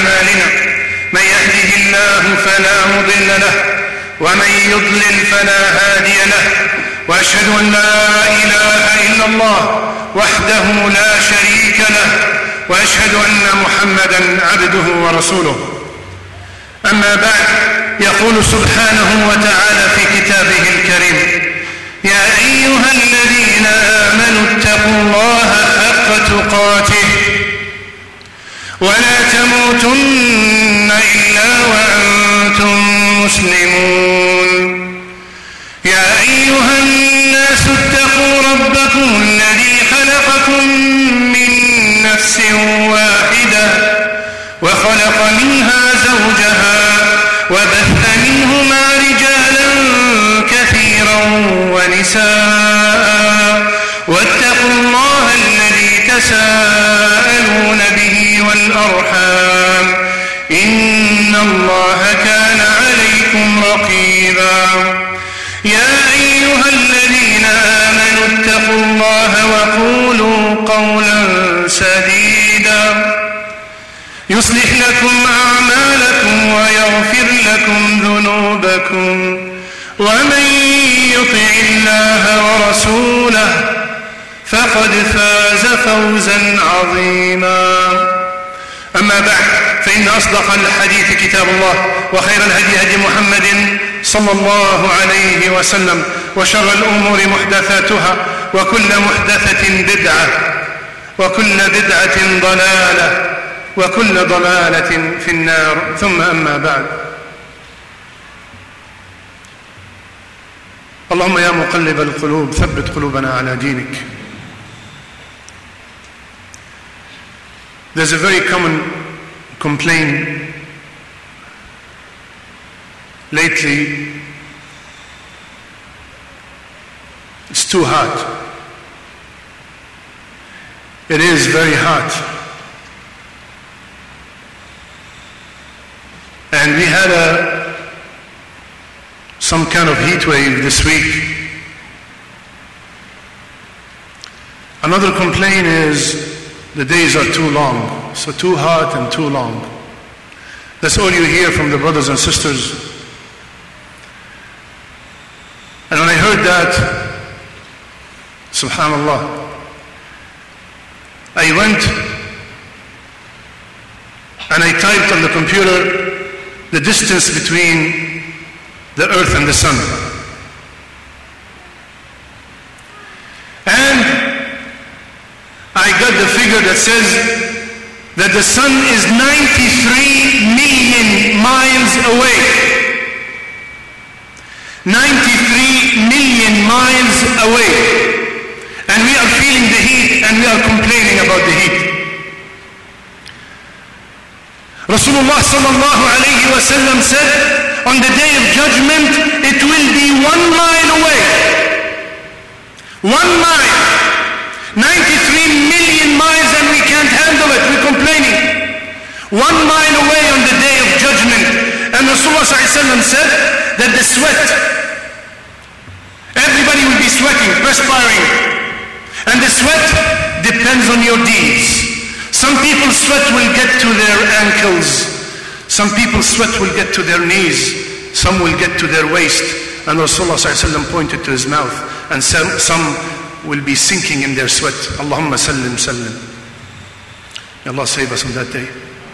أعمالنا من يهده الله فلا مضل له ومن يضلل فلا هادي له وأشهد أن لا إله إلا الله وحده لا شريك له وأشهد أن محمدًا عبده ورسوله. أما بعد، يقول سبحانه وتعالى في كتابه الكريم: يا أيها الذين آمنوا اتقوا الله حق تقاته ولا تموتن إلا وأنتم مسلمون. يا أيها الناس اتقوا ربكم الذي خلقكم من نفس واحدة وخلق منها زوجها وبث منهما رجالا كثيرا ونساء واتقوا الله الذي تساءلون به والأرحام إن الله كان عليكم رقيبا. يا أيها الذين آمنوا اتقوا الله وقولوا قولا سديدا يصلح لكم أعمالكم ويغفر لكم ذنوبكم ومن يطع الله ورسوله فقد فاز فوزا عظيما. أما بعد، فإن أصدق الحديث كتاب الله وخير الهدي هدي محمد صلى الله عليه وسلم وشر الأمور محدثاتها وكل محدثة بدعة وكل بدعة ضلالة وكل ضلالة في النار. ثم أما بعد، اللهم يا مقلب القلوب ثبت قلوبنا على دينك. There's a very common complaint lately: it's too hot. It is very hot. And we had some kind of heat wave this week. Another complaint is the days are too long, so too hot and too long. That's all you hear from the brothers and sisters. And when I heard that, subhanallah, I went and I typed on the computer the distance between the earth and the sun. And I got the figure that says that the sun is 93 million miles away. 93 million miles away. And we are feeling the heat and we are complaining about the heat. Rasulullah sallallahu alayhi wa sallam said, on the day of judgment, it will be 1 mile away. 1 mile. 93 million miles and we can't handle it. We're complaining. 1 mile away on the day of judgment. And Rasulullah sallallahu alayhi wa sallam said that the sweat, everybody will be sweating, perspiring. And the sweat depends on your deeds. Some people's sweat will get to their ankles. Some people's sweat will get to their knees. Some will get to their waist. And Rasulullah ﷺ pointed to his mouth. And some will be sinking in their sweat. Allahumma sallim sallim. May Allah save us on that day.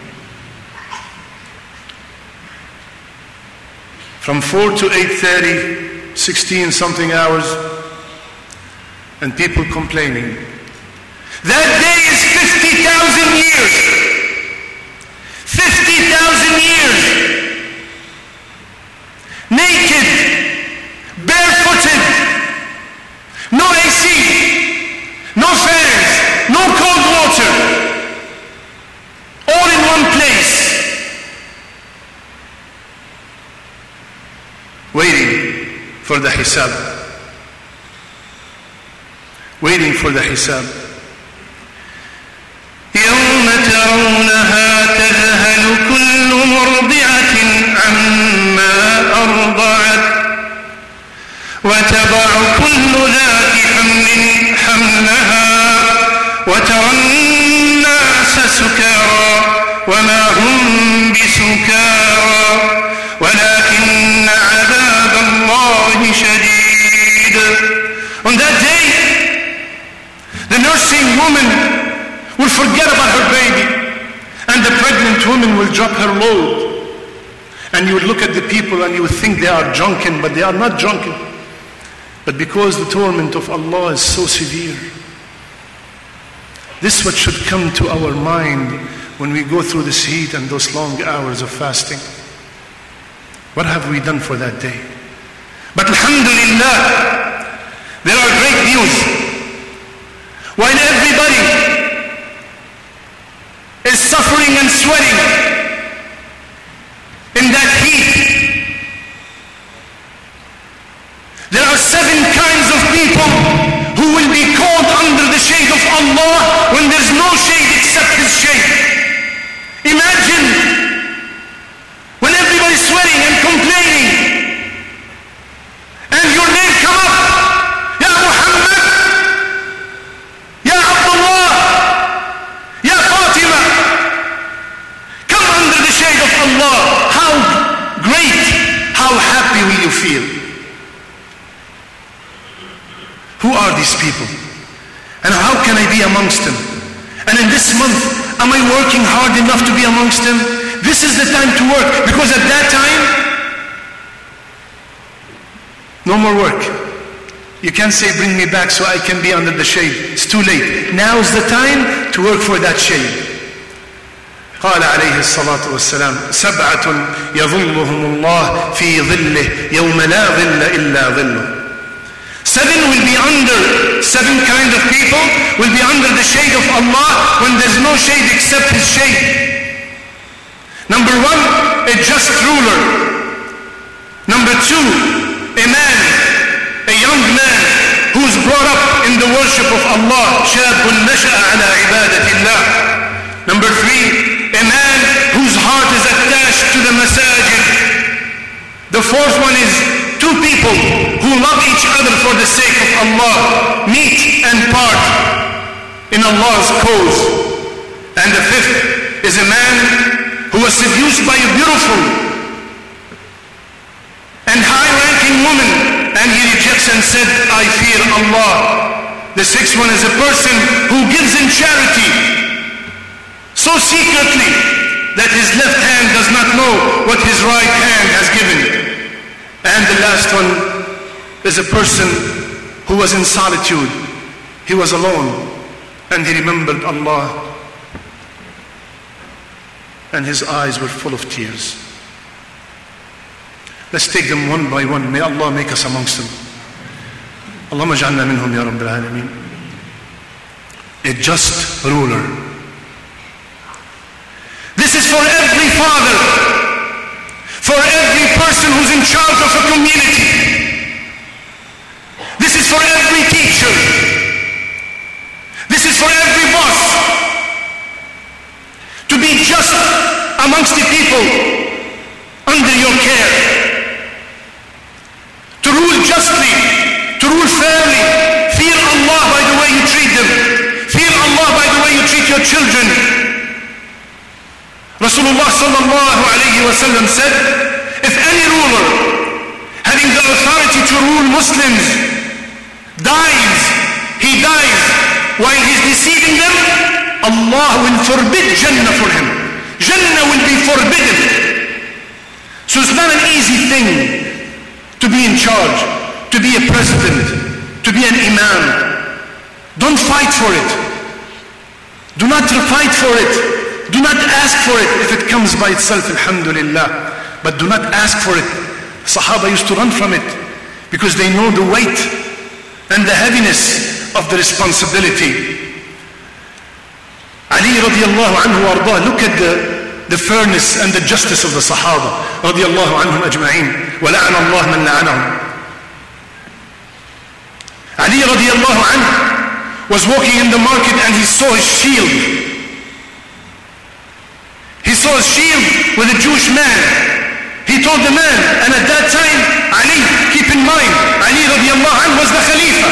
From 4 to 8:30, 16 something hours, and people complaining. That day is 50,000 years. 50,000 years. Naked, barefooted, no AC, no fans, no cold water, all in one place, waiting for the hisab. Waiting for the hisab. يوم ترونها تذهل كل مرضعة عما أرضعت وتضع كل ذات حمل حملها وترى الناس سكارى وما هم pregnant woman will drop her load, and you would look at the people and you would think they are drunken, but they are not drunken. But because the torment of Allah is so severe, this is what should come to our mind when we go through this heat and those long hours of fasting. What have we done for that day? But alhamdulillah, there are great news. While everybody is suffering and sweating in that heat, there are 7 kinds of people who will be called under the shade of Allah when there's no shade except His shade. Imagine when everybody's sweating and complaining, and your name come up, Ya Muhammad, Ya Abdullah, Ya Fatima, come under the shade of Allah. How great, how happy will you feel? Who are these people? And how can I be amongst them? And in this month, am I working hard enough to be amongst them? This is the time to work, because at that time, no more work. You can't say, bring me back so I can be under the shade. It's too late. Now is the time to work for that shade. قال عليه الصلاة والسلام 7 يظلهم الله في ظله يوم لا ظل إلا ظله. 7 will be under, 7 kind of people will be under the shade of Allah when there's no shade except His shade. Number 1, a just ruler. Number 2, a man, a young man who's brought up in the worship of Allah. شاب نشأ على عبادة الله. Number 3, a man whose heart is attached to the masajid. The 4th one is 2 people who love each other for the sake of Allah, meet and part in Allah's cause. And the 5th is a man who was seduced by a beautiful and high-ranking woman, and he rejects and said, I fear Allah. The 6th one is a person who gives in charity so secretly that his left hand does not know what his right hand has given. And the last one is a person who was in solitude. He was alone and he remembered Allah, and his eyes were full of tears. Let's take them one by one. May Allah make us amongst them. Allahumma ja'alna minhum ya Rabbil Alameen. A just ruler. This is for every father, for every person who's in charge of a community. This is for every teacher. This is for every boss. To be just amongst the people under your care. To rule justly, to rule fairly. Fear Allah by the way you treat them. Fear Allah by the way you treat your children. Rasulullah sallallahu alayhi wa sallam said, if any ruler having the authority to rule Muslims dies, he dies while he's deceiving them, Allah will forbid Jannah for him. Jannah will be forbidden. So it's not an easy thing to be in charge, to be a president, to be an imam. Don't fight for it. Do not fight for it. Do not ask for it. If it comes by itself, alhamdulillah. But do not ask for it. Sahaba used to run from it because they know the weight and the heaviness of the responsibility. Ali radiallahu anhu wardah, look at the fairness and the justice of the Sahaba radiallahu anhum ajma'in. وَلَعْنَ اللَّهُ مَنْ لَعَنَهُمْ. Ali radiallahu anhu was walking in the market and he saw his shield. He saw a shield with a Jewish man. He told the man, and at that time, Ali, keep in mind, Ali radiallahu anhu was the Khalifa.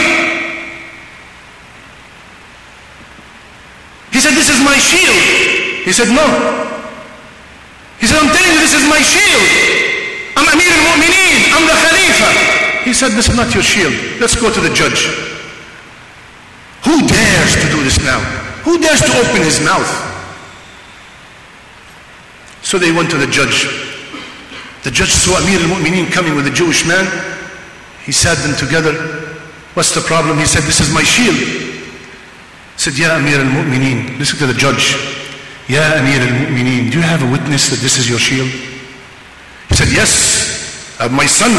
He said, this is my shield. He said, no. He said, I'm telling you, this is my shield. I'm Amir al-Mu'mineen. I'm the Khalifa. He said, this is not your shield. Let's go to the judge. Who dares to do this now? Who dares to open his mouth? So they went to the judge. The judge saw Amir al-Mu'mineen coming with a Jewish man. He sat them together. What's the problem? He said, this is my shield. He said, Ya Amir al-Mu'mineen, listen to the judge. Ya Amir al-Mu'mineen, do you have a witness that this is your shield? He said, yes, I have my son.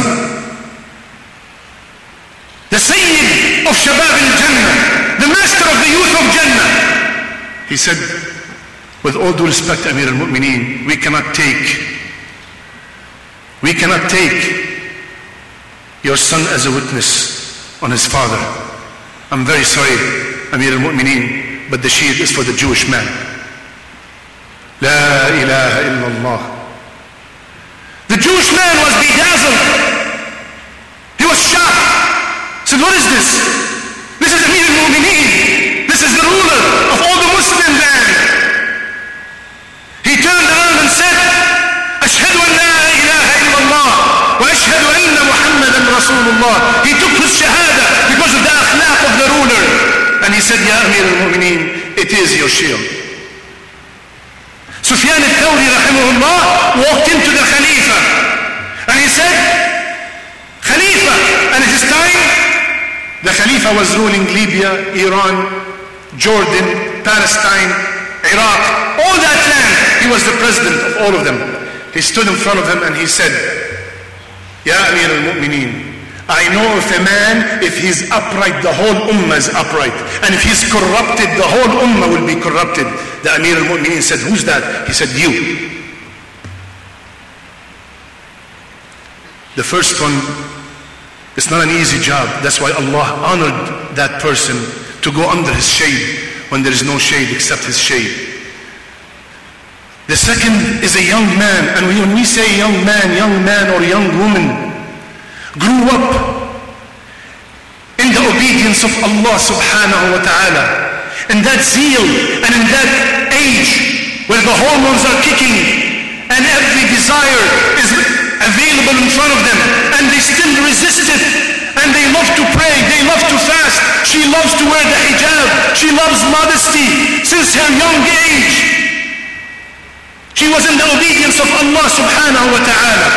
The Sayyid of Shabab al-Jannah, the master of the youth of Jannah. He said, with all due respect, Amir al-Mu'mineen, we cannot take your son as a witness on his father. I'm very sorry, Amir al-Mu'mineen, but the shield is for the Jewish man. La ilaha illallah. The Jewish man was bedazzled. He was shocked. He said, what is this? This is Amir al-Mu'mineen. This is the ruler of all the Muslim land. He turned around and said, Ashhadu an la ilaha illallah wa ashhadu anna Muhammadan Rasulullah. He took his shahada because of the akhlaq of the ruler. And he said, Ya Amir al-Mu'mineen, it is your shield. Sufyan al-Thawri rahimahullah walked into the Khalifa and he said, Khalifa, and at his time, the Khalifa was ruling Libya, Iran, Jordan, Palestine, Iraq, all that land. He was the president of all of them. He stood in front of him and he said, Ya Amir al-Mu'mineen, I know if a man, if he's upright, the whole ummah is upright. And if he's corrupted, the whole ummah will be corrupted. The Amir al-Mu'mineen said, who's that? He said, you. The first one, it's not an easy job. That's why Allah honored that person to go under his shade when there is no shade except his shade. The second is a young man. And when we say young man or young woman, grew up in the obedience of Allah subhanahu wa ta'ala, in that zeal and in that age where the hormones are kicking and every desire is available in front of them, and they still resist it, and they love to pray, they love to fast. She loves to wear the hijab, she loves modesty since her young age. She was in the obedience of Allah subhanahu wa ta'ala.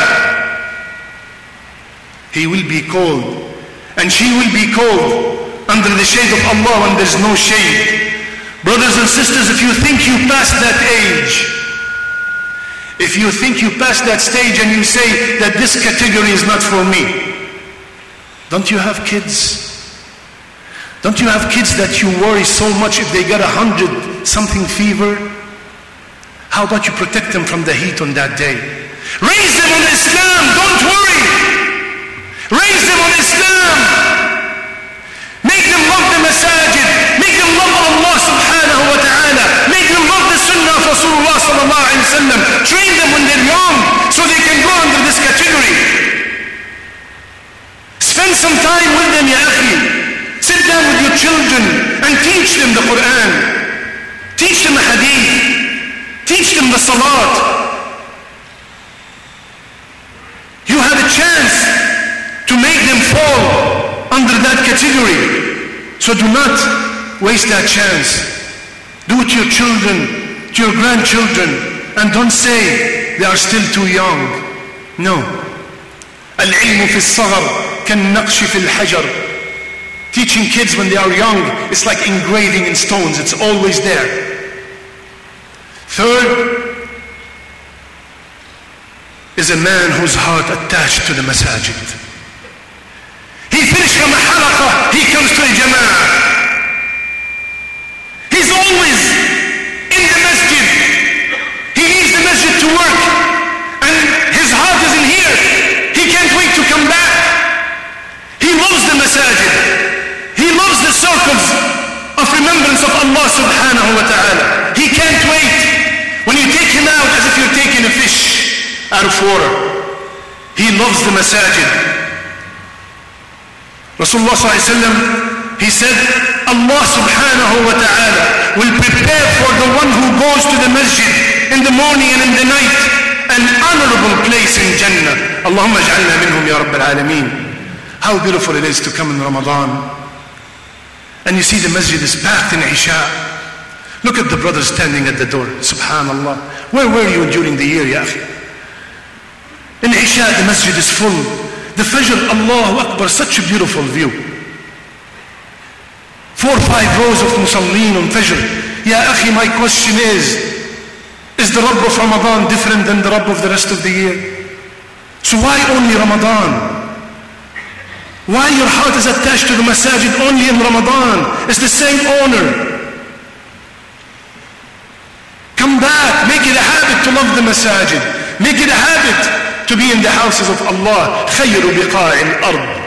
He will be called, and she will be called under the shade of Allah when there's no shade. Brothers and sisters, if you think you passed that age, if you think you passed that stage and you say that this category is not for me, don't you have kids? Don't you have kids that you worry so much if they get 100-something fever? How about you protect them from the heat on that day? Raise them on Islam, don't worry. Raise them on Islam. Make them love the masajid. Make them love Allah subhanahu wa ta'ala. Make them love the sunnah of Rasulullah sallallahu alayhi wa sallam. Train them when they're young so they can go under this category. Spend some time with them, ya akhi. Sit down with your children and teach them the Quran. Teach them the hadith. Teach them the salat. You have a chance to make them fall under that category. So do not waste that chance. Do it to your children, to your grandchildren, and don't say they are still too young. No. العلم في الصغر كالنقش في الحجر. Teaching kids when they are young, it's like engraving in stones. It's always there. Third is a man whose heart attached to the masajid. He finished from a halaqah, he comes to a jama'ah. He's always in the masjid. He leaves the masjid to work and his heart is in here. He can't wait to come back. He loves the masajid. He loves the circles of remembrance of Allah subhanahu wa ta'ala. He can't wait. When you take him out as if you're taking a fish out of water. He loves the masajid. Rasulullah sallallahu alayhi wa sallam, he said, Allah subhanahu wa ta'ala will prepare for the one who goes to the masjid in the morning and in the night an honorable place in Jannah. Allahumma ij'alna minhum ya Rabbil Alameen. How beautiful it is to come in Ramadan and you see the masjid is packed in Isha. Look at the brothers standing at the door. Subhanallah. Where were you during the year, ya akhi? In Isha, the masjid is full. The Fajr, Allahu Akbar, such a beautiful view. 4 or 5 rows of Musalleen on Fajr. Ya akhi, my question is the Rabb of Ramadan different than the Rabb of the rest of the year? So why only Ramadan? Why your heart is attached to the masajid only in Ramadan? It's the same honor. Come back, make it a habit to love the masajid. Make it a habit to be in the houses of Allah. خير بقاع الأرض.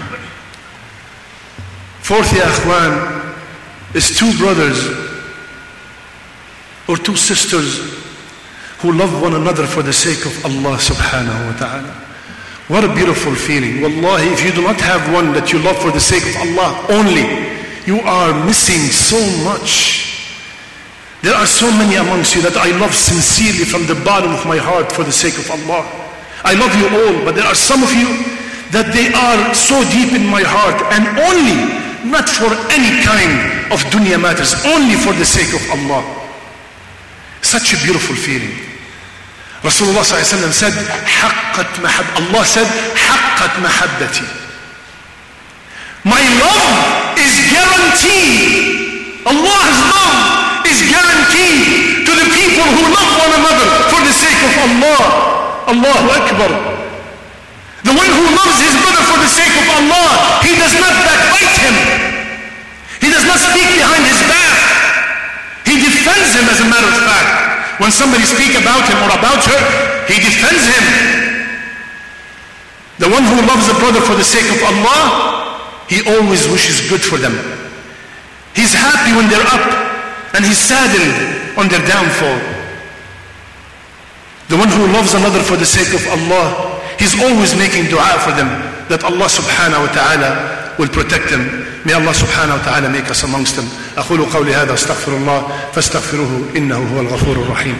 Fourth, ya akhwan, is 2 brothers or 2 sisters who love one another for the sake of Allah subhanahu wa ta'ala. What a beautiful feeling. Wallahi, if you do not have one that you love for the sake of Allah only, you are missing so much. There are so many amongst you that I love sincerely from the bottom of my heart for the sake of Allah. I love you all, but there are some of you that they are so deep in my heart, and only, not for any kind of dunya matters, only for the sake of Allah. Such a beautiful feeling. Rasulullah said, Allah said, حَقَّتْ مَحَبَّتِي. My love is guaranteed. Allah's love is guaranteed to the people who love one another for the sake of Allah. Allahu Akbar. The one who loves his brother for the sake of Allah, he does not backbite him. He does not speak behind his back. He defends him, as a matter of fact. When somebody speaks about him or about her, he defends him. The one who loves a brother for the sake of Allah, he always wishes good for them. He's happy when they're up, and he's saddened on their downfall. The one who loves another for the sake of Allah, he's always making dua for them, that Allah subhanahu wa ta'ala will protect them. May Allah subhanahu wa ta'ala make us amongst them. أقول قولي هذا استغفر الله فاستغفروه إنه هو الغفور الرحيم.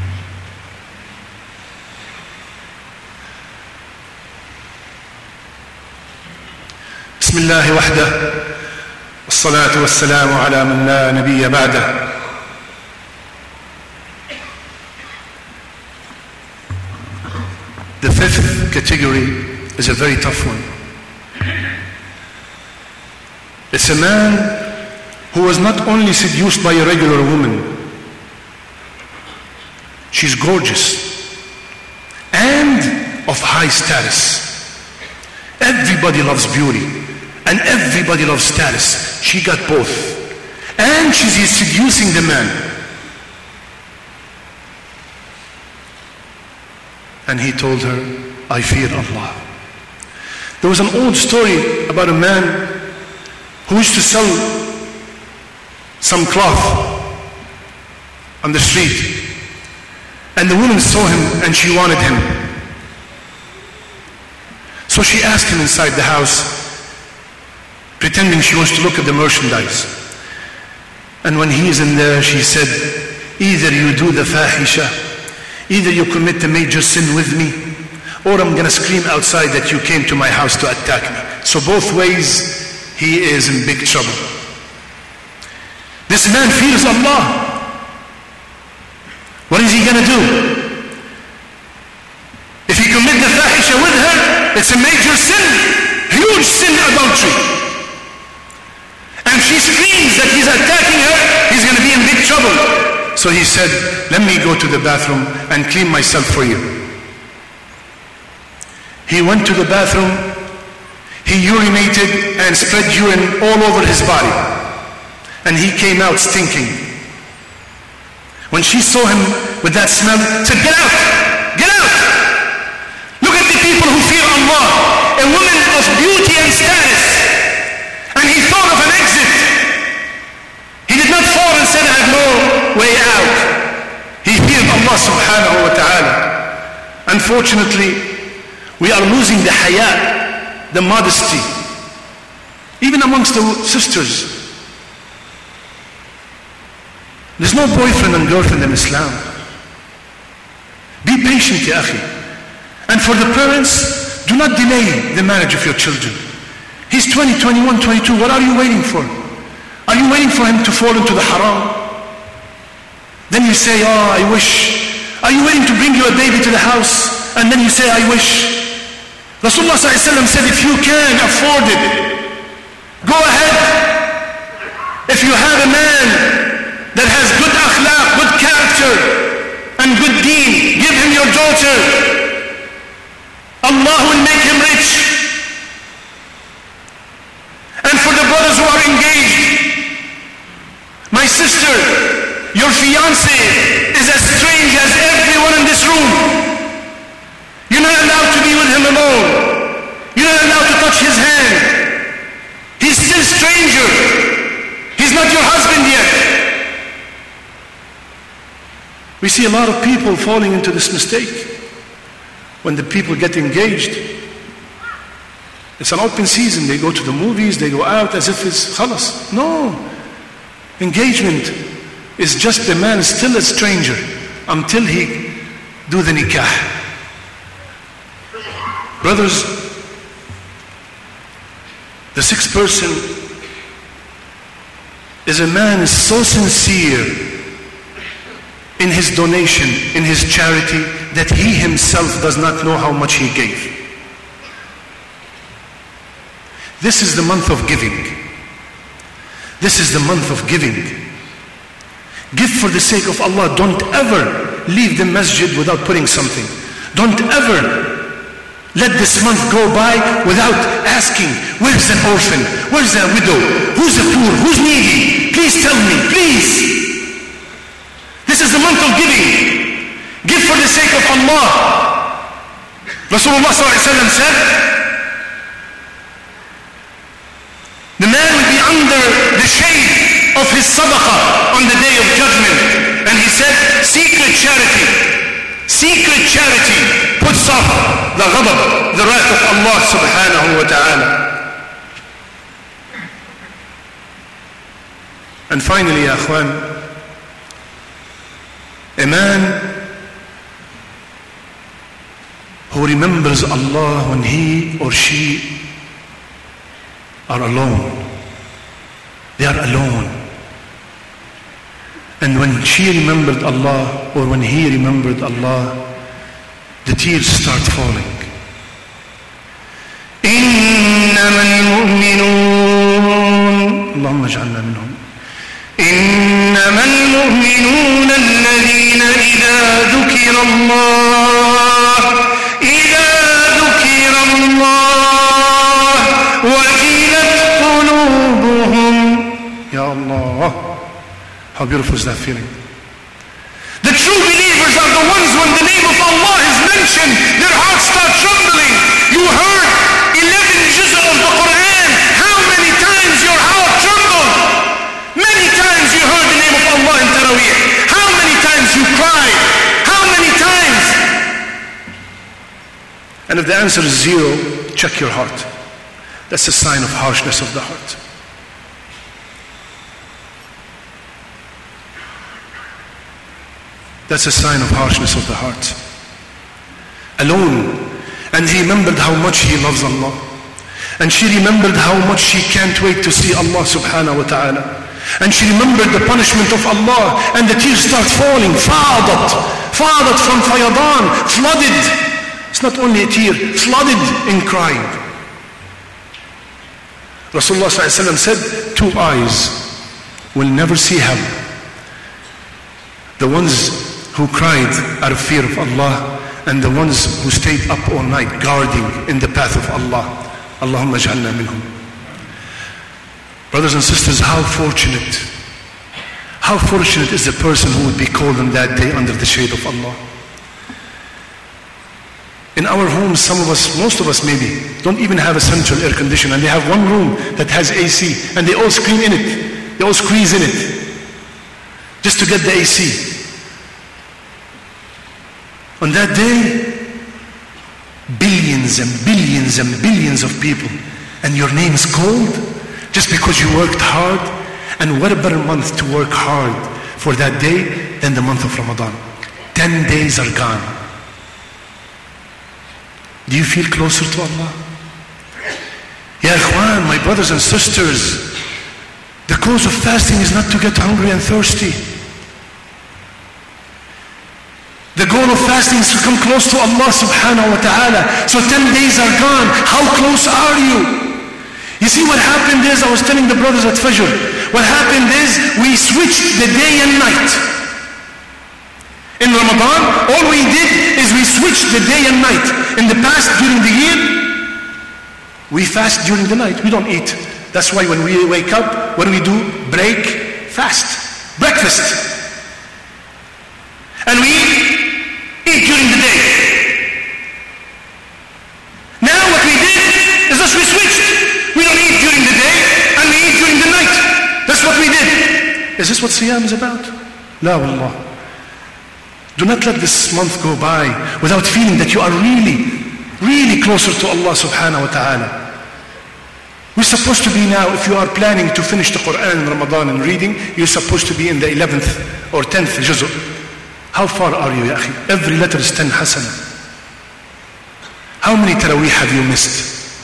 بسم الله وحده والصلاة والسلام على من لا نبي بعده. The 5th category is a very tough one. It's a man who was not only seduced by a regular woman, she's gorgeous and of high status. Everybody loves beauty and everybody loves status. She got both. And she's seducing the man. And he told her, I fear Allah. There was an old story about a man who used to sell some cloth on the street, and the woman saw him and she wanted him. So she asked him inside the house, pretending she wants to look at the merchandise. And when he is in there, she said, either you do the fahisha, either you commit a major sin with me, or I'm going to scream outside that you came to my house to attack me. So both ways, he is in big trouble. This man fears Allah. What is he going to do? If he commit the fahisha with her, it's a major sin, huge sin, adultery. And she screams that he's attacking her, he's going to be in big trouble. So he said, let me go to the bathroom and clean myself for you. He went to the bathroom. He urinated and spread urine all over his body. And he came out stinking. When she saw him with that smell, said, get out! Get out! Look at the people who fear Allah. A woman of beauty and status. And he thought of an exit. He did not fall and said, I have no way out. He feared Allah subhanahu wa ta'ala. Unfortunately, we are losing the haya, the modesty, even amongst the sisters. There's no boyfriend and girlfriend in Islam. Be patient, ya akhi. And for the parents, do not delay the marriage of your children. He's 20, 21, 22. What are you waiting for? Are you waiting for him to fall into the haram? Then you say, oh, I wish. Are you waiting to bring your baby to the house? And then you say, I wish. Rasulullah ﷺ said, if you can afford it, go ahead. If you have a man that has good akhlaq, good character, and good deen, give him your daughter. Allah will make him rich. And for the brothers who are engaged, my sister, your fiancé is as strange as everyone in this room. You're not allowed to be with him alone. You're not allowed to touch his hand. He's still stranger. He's not your husband yet. We see a lot of people falling into this mistake. When the people get engaged, it's an open season. They go to the movies, they go out as if it's khalas. No. Engagement is just the man is still a stranger until he do the nikah. Brothers, the sixth person is a man is so sincere in his donation, in his charity, that he himself does not know how much he gave. This is the month of giving. This is the month of giving. Give for the sake of Allah. Don't ever leave the masjid without putting something. Don't ever let this month go by without asking, where's an orphan? Where's a widow? Who's the poor? Who's needy? Please tell me, please. This is the month of giving. Give for the sake of Allah. Rasulullah ﷺ said, the man will be under the shade of his sadaqah on the day of judgment. And he said, secret charity puts off the ghadab, the wrath of Allah subhanahu wa ta'ala. And finally, ya akhwan, a man who remembers Allah when he or she are alone. They are alone. And when she remembered Allah, or when he remembered Allah, the tears start falling. إنما المؤمنون اللهم اجعلنا منهم إنما المؤمنون الذين إذا ذكر الله وجلت قلوبهم. Ya Allah, how beautiful is that feeling? The true believers are the ones when the name of Allah is mentioned, their hearts start trembling. You heard 11 juz of the Quran. How many times your heart trembled? Many times you heard the name of Allah in Taraweeh. How many times you cried? How many times? And if the answer is 0, check your heart. That's a sign of harshness of the heart. That's a sign of harshness of the heart. Alone. And he remembered how much he loves Allah. And she remembered how much she can't wait to see Allah subhanahu wa ta'ala. And she remembered the punishment of Allah. And the tears start falling. Fadat from fayadan. Flooded. It's not only a tear. Flooded in crying. Rasulullah ﷺ said, 2 eyes will never see heaven. The ones who cried out of fear of Allah, and the ones who stayed up all night guarding in the path of Allah. Allahumma ij'alna minhum. Brothers and sisters, how fortunate is the person who would be called on that day under the shade of Allah. In our homes, some of us, most of us maybe, don't even have a central air conditioner, and they have one room that has AC, and they all scream in it, they all squeeze in it, just to get the AC. On that day, billions and billions and billions of people, and your name is called just because you worked hard. And what a better month to work hard for that day than the month of Ramadan. 10 days are gone. Do you feel closer to Allah? Ya ikhwan, my brothers and sisters, the cause of fasting is not to get hungry and thirsty. The goal of fasting is to come close to Allah subhanahu wa ta'ala. So 10 days are gone. How close are you? You see what happened is, I was telling the brothers at Fajr, what happened is we switched the day and night. In Ramadan, all we did is we switched the day and night. In the past, during the year, we fast during the night. We don't eat. That's why when we wake up, what do? Break, fast, breakfast. And we eat during the day. Now what we did is just we switched. We don't eat during the day and we eat during the night. That's what we did. Is this what Siyam is about? La wallah. Do not let this month go by without feeling that you are really closer to Allah subhanahu wa ta'ala. We're supposed to be now, if you are planning to finish the Quran in Ramadan and reading, you're supposed to be in the 11th or 10th juz'. How far are you, ya akhi? Every letter is 10 hasana. How many taraweeh have you missed?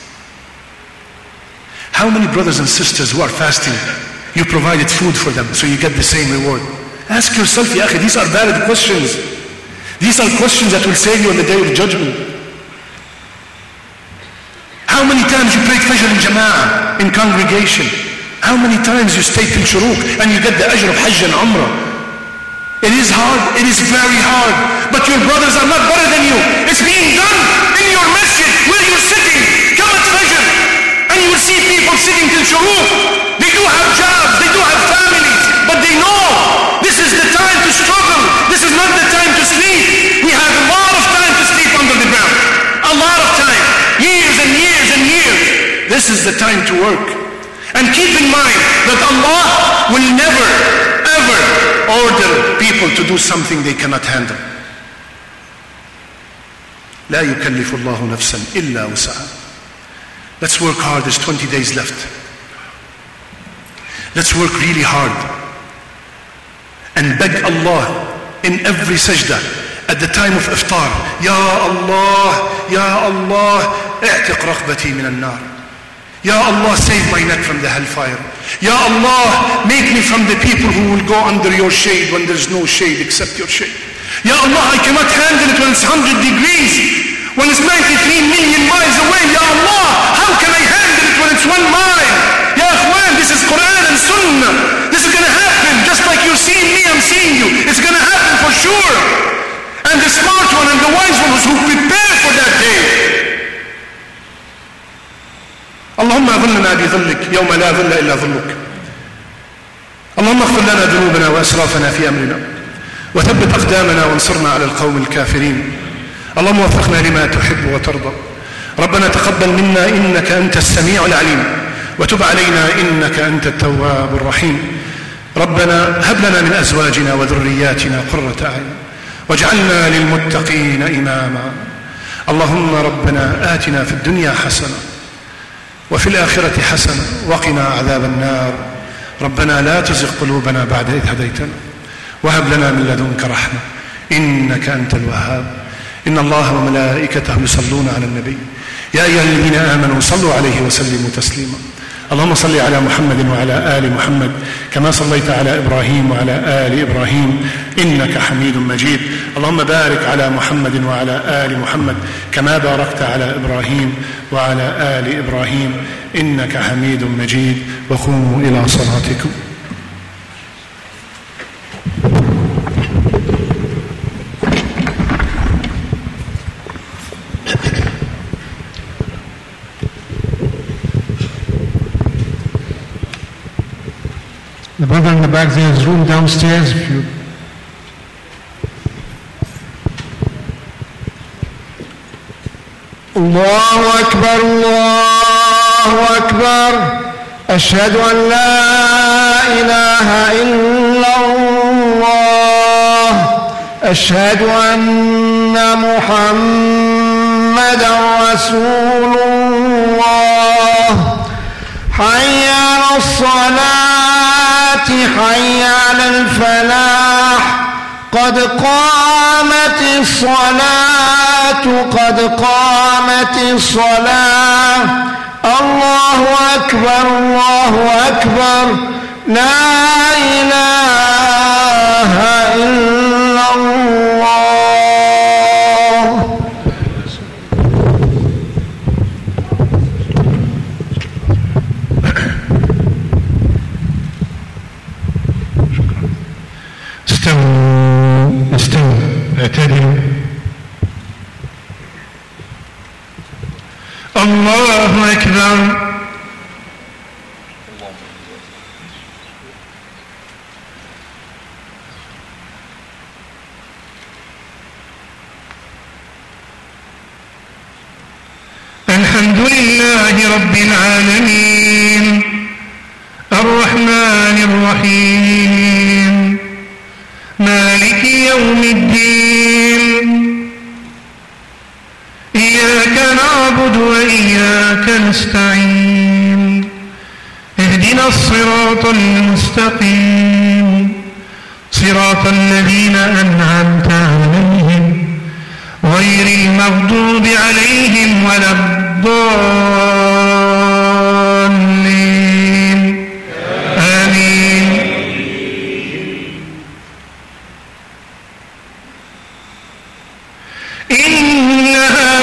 How many brothers and sisters who are fasting, you provided food for them so you get the same reward? Ask yourself, ya akhi, these are valid questions. These are questions that will save you on the day of judgment. How many times you prayed Fajr in Jama'ah, in congregation? How many times you stayed in Shuruq and you get the ajr of Hajj and Umrah? It is hard, it is very hard, but your brothers are not better than you. It's being done in your masjid where you're sitting. Come at Fajr and you will see people sitting in Shuruq. They do have jobs, they do have families, but they know this is the time to struggle. This is not the time to sleep. We have a lot of time to sleep under the ground. A lot of time. Years and years and years. This is the time to work. And keep in mind that Allah will never, ever order people to do something they cannot handle. لا يكلف الله نفسا إلا وسعها. Let's work hard. There's 20 days left. Let's work really hard and beg Allah in every sajda at the time of iftar. Ya Allah, اعتق رقبتي من النار. Ya Allah, save my neck from the hellfire. Ya Allah, make me from the people who will go under your shade when there's no shade except your shade. Ya Allah, I cannot handle it when it's 100 degrees, when it's 93 million miles away. Ya Allah, how can I handle it when it's 1 mile? Ya Akhwan, this is Quran and Sunnah. This is going to happen just like you're seeing me, I'm seeing you. It's going to happen for sure. And the smart one and the wise one was who prepared for that day. اللهم ظلنا بظلك يوم لا ظل إلا ظلك. اللهم اغفر لنا ذنوبنا وأسرافنا في أمرنا وثبت أقدامنا وانصرنا على القوم الكافرين. اللهم وفقنا لما تحب وترضى. ربنا تقبل منا إنك أنت السميع العليم وتب علينا إنك أنت التواب الرحيم. ربنا هب لنا من أزواجنا وذرياتنا قرة أعين واجعلنا للمتقين إماما. اللهم ربنا آتنا في الدنيا حسنة وفي الآخرة حسنة وقنا عذاب النار. ربنا لا تزغ قلوبنا بعد إذ هديتنا وهب لنا من لدنك رحمة إنك أنت الوهاب. إن الله وملائكته يصلون على النبي يا أيها الذين آمنوا صلوا عليه وسلموا تسليما. اللهم صل على محمد وعلى آل محمد كما صليت على إبراهيم وعلى آل إبراهيم إنك حميد مجيد. اللهم بارك على محمد وعلى آل محمد كما باركت على إبراهيم وعلى آل إبراهيم إنك حميد مجيد. وقوموا إلى صلاتكم. The brother in the back, there is room downstairs if you... الله أكبر الله أكبر أشهد أن لا إله إلا الله أشهد أن محمدا رسول الله حي على الصلاة حي على الفلاح قد قامت الصلاة قد قامت الصلاة الله أكبر الله أكبر لا إله إلا الله. الله أكبر. الحمد لله رب العالمين الرحمن الرحيم مالك يوم الدين إياك نعبد وإياك نستعين اهدنا الصراط المستقيم صراط الذين أنعمت عليهم غير المغضوب عليهم ولا الضالين آمين. إن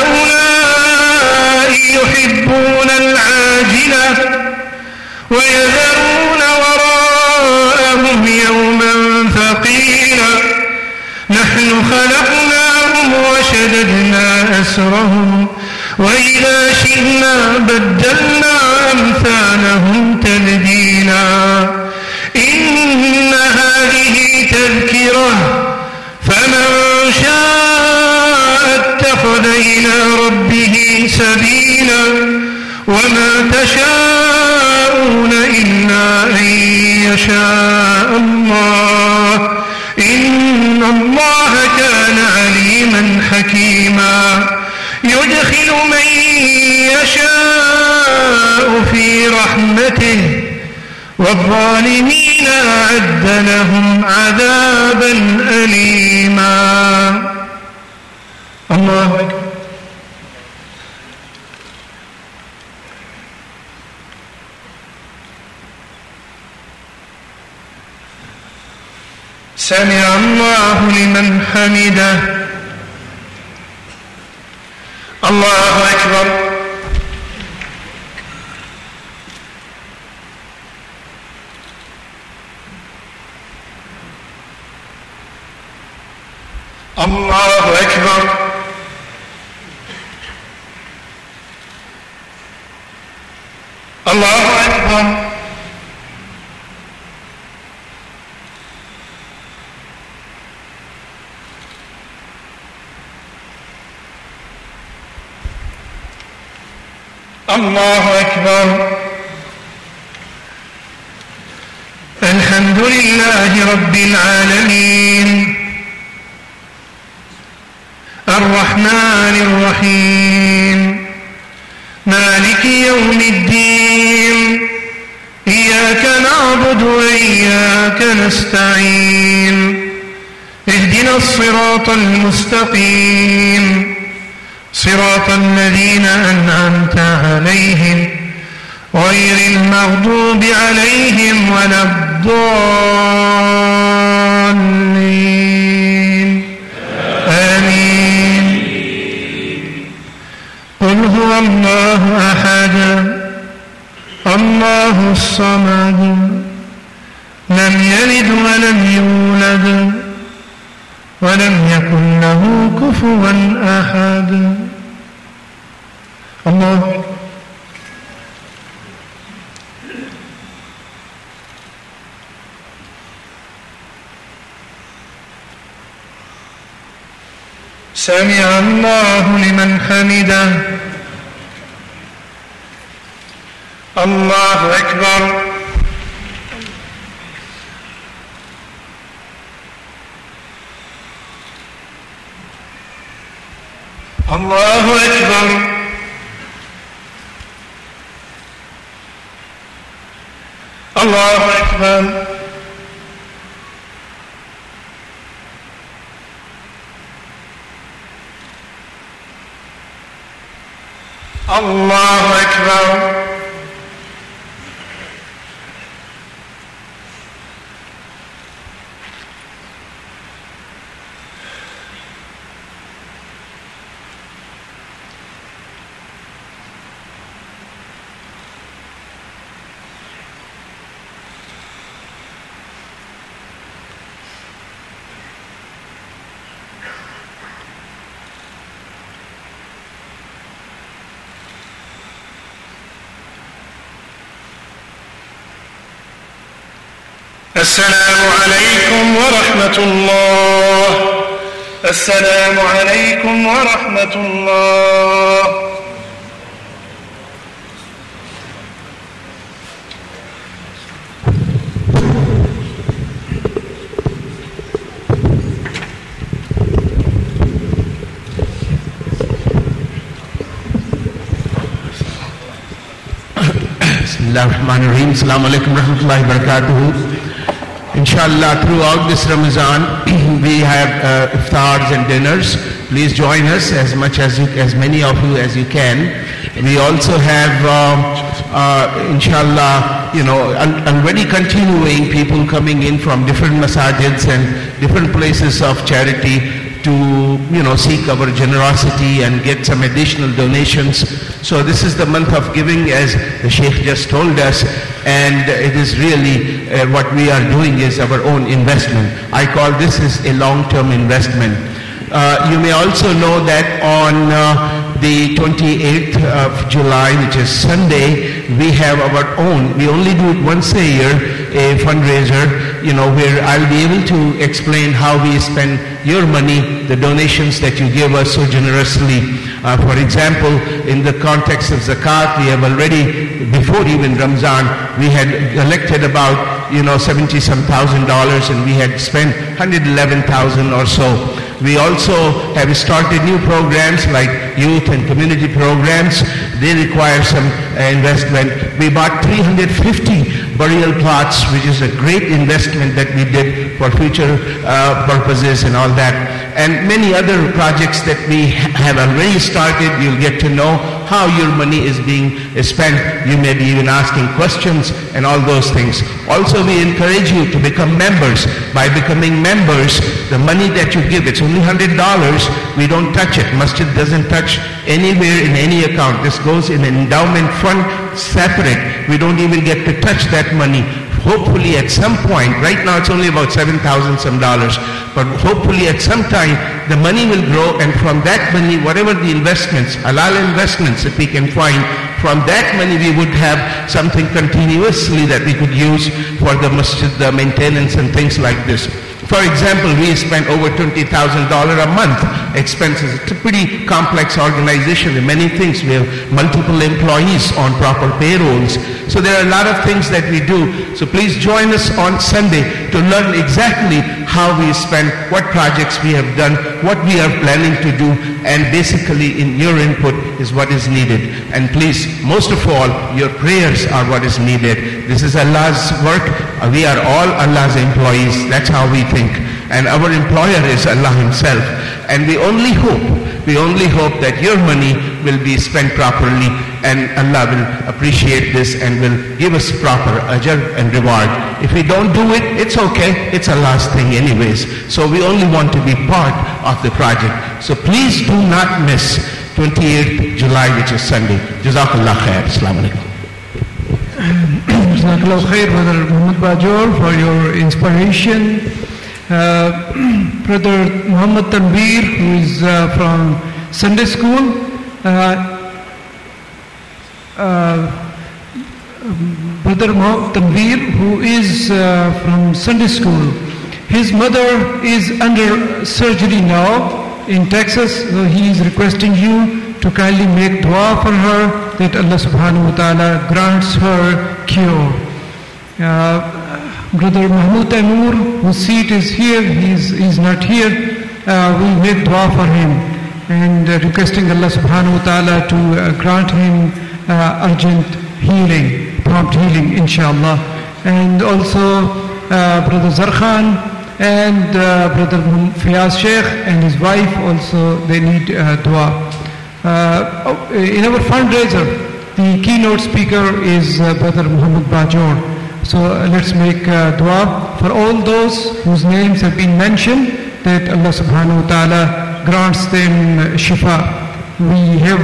هؤلاء يحبون العاجلة ويذرون وراءهم يوما ثقيلا نحن خلقناهم وشددنا أسرهم وإذا شئنا بدلنا أمثالهم تبديلا إن هذه تذكرة فمن شاء اتخذ إلى ربه سبيلا وما تشاءون إلا أن يشاء الله إن الله كان عليما حكيما يدخل من يشاء في رحمته والظالمين أعد لهم عذابا أليما. الله أكبر. سمع الله لمن حمده. الله أكبر. الله أكبر. الله أكبر. الله أكبر. الحمد لله رب العالمين الرحمن الرحيم مالك يوم الدين إياك نعبد وإياك نستعين اهدنا الصراط المستقيم صراط الذين أنعمت عليهم غير المغضوب عليهم ولا الضالين آمين. قل هو الله أحد الله الصمد لم يلد ولم يولد ولم يكن له كفوا أحد. الله. سمع الله لمن حمده. الله أكبر. الله أكبر. الله أكبر. الله أكبر. السلام عليكم ورحمة الله. السلام عليكم ورحمة الله. Bismillahirrahmanirrahim. Assalamu alaikum warahmatullahi wabarakatuh. Inshallah, throughout this Ramadan, we have iftars and dinners. Please join us as many of you as you can. We also have, inshallah, already continuing people coming in from different masajids and different places of charity to, seek our generosity and get some additional donations. So this is the month of giving, as the Sheikh just told us, and it is really what we are doing is our own investment. I call this is a long-term investment. You may also know that on the 28th of July, which is Sunday, we have our own, we only do it once a year, a fundraiser, where I'll be able to explain how we spend your money, the donations that you give us so generously. For example, in the context of zakat, we have already, before even Ramzan, we had collected about, $70-some thousand, and we had spent $111,000 or so. We also have started new programs like youth and community programs. They require some investment. We bought 350 burial plots, which is a great investment that we did for future purposes and all that. And many other projects that we have already started. You'll get to know how your money is being spent. You may be even asking questions and all those things. Also, we encourage you to become members. By becoming members, the money that you give, it's only $100. We don't touch it. Masjid doesn't touch anywhere in any account. This goes in an endowment fund separate. We don't even get to touch that money. Hopefully at some point, right now it's only about $7,000 some, but hopefully at some time the money will grow, and from that money, whatever the investments, halal investments that we can find, from that money we would have something continuously that we could use for the masjid, the maintenance and things like this. For example, we spend over $20,000 a month expenses. It's a pretty complex organization in many things. We have multiple employees on proper payrolls. So there are a lot of things that we do. So please join us on Sunday to learn exactly how we spend, what projects we have done, what we are planning to do, and basically in your input is what is needed. And please, most of all, your prayers are what is needed. This is Allah's work. We are all Allah's employees. That's how we think. And our employer is Allah Himself. And we only hope that your money will be spent properly, and Allah will appreciate this and will give us proper ajr and reward. If we don't do it, it's okay. It's Allah's thing anyways. So we only want to be part of the project. So please do not miss 28th July, which is Sunday. Jazakallah khair. Assalamu alaikum. Jazakallah khair, Brother Muhammad Bajor, for your inspiration. Brother Muhammad Tanveer, who is from Sunday school. Brother Muhammad Tanveer, who is from Sunday school. His mother is under surgery now in Texas, so he is requesting you to kindly make dua for her that Allah subhanahu wa ta'ala grants her cure. Brother Mahmoud Taimur, whose seat is here, he's not here, we make dua for him and requesting Allah subhanahu wa ta'ala to grant him urgent healing, prompt healing inshallah. And also Brother Zarkhan and Brother Fiyaz Sheikh and his wife also, they need dua. In our fundraiser, the keynote speaker is Brother Muhammad Bajor. So let's make dua for all those whose names have been mentioned, that Allah subhanahu wa ta'ala grants them shifa. We have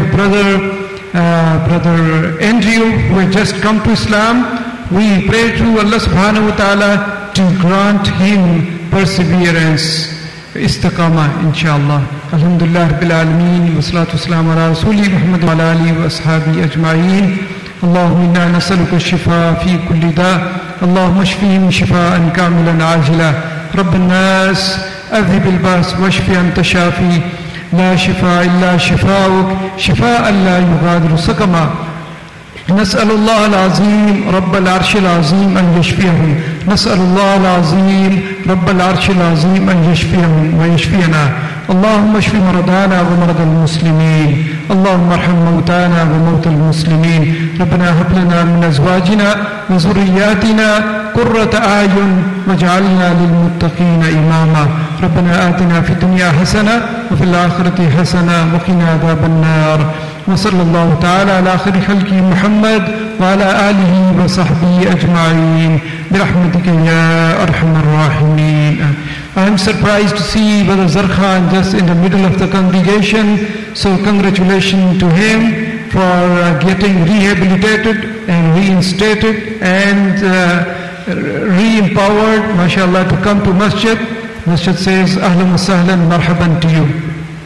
Brother Andrew, who has just come to Islam. We pray to Allah subhanahu wa ta'ala to grant him perseverance, istiqamah, inshallah. Alhamdulillah Rabbil Alameen, wa salatu wassalamu ala Rasuli Muhammad wa ala alihi wa ashabihi ajma'een. اللهم إنا نسألك الشفاء في كل داء اللهم اشفهم شفاء كاملا عاجلا رب الناس أذهب الباس واشف أنت شافي لا شفاء إلا شفاؤك شفاء لا يغادر سقما نسأل الله العظيم رب العرش العظيم أن يشفيهم نسأل الله العظيم رب العرش العظيم أن يشفيهم ويشفينا اللهم اشف مرضانا ومرضى المسلمين اللهم ارحم موتانا وموتى المسلمين ربنا هب لنا من أزواجنا وذرياتنا قرة أعين واجعلنا للمتقين إماما ربنا آتنا في الدنيا حسنة وفي الآخرة حسنة وقنا عذاب النار وصلى الله تعالى على خير خلقه محمد وعلى آله وصحبه أجمعين برحمتك يا أرحم الراحمين. I am surprised to see Brother Zarkhan just in the middle of the congregation, so congratulations to him for getting rehabilitated and reinstated and re-empowered, mashallah, to come to masjid. Masjid says, Ahlan wa sahlan, marhaban to you.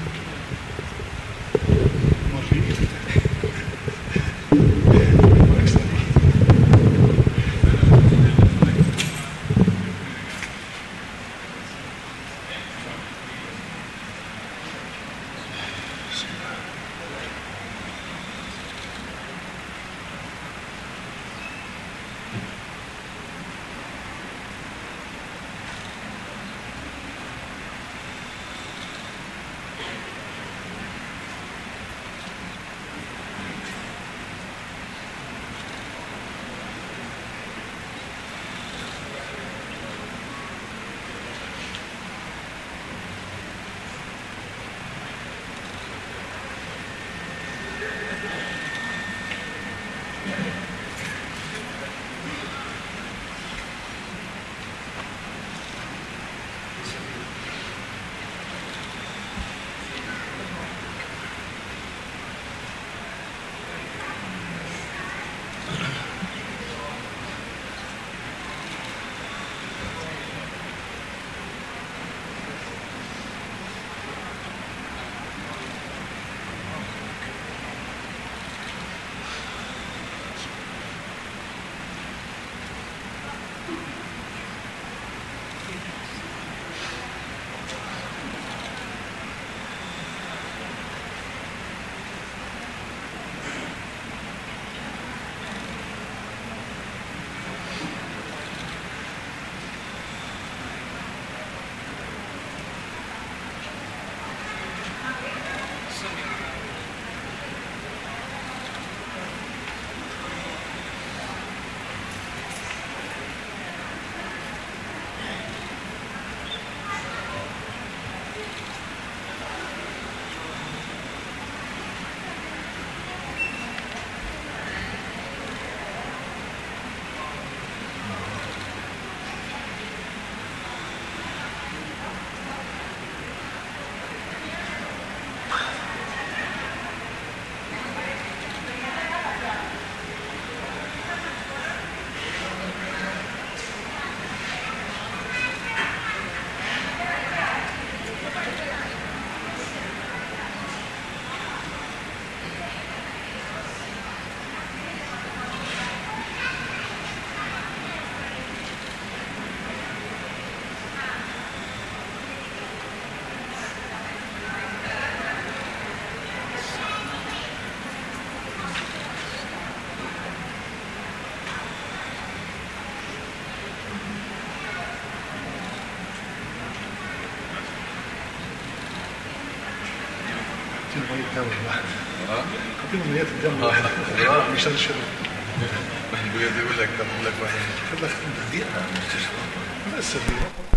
خطيب الميات الدم مش هنشر بجد يقول لك واحد خد لك دقيقة بس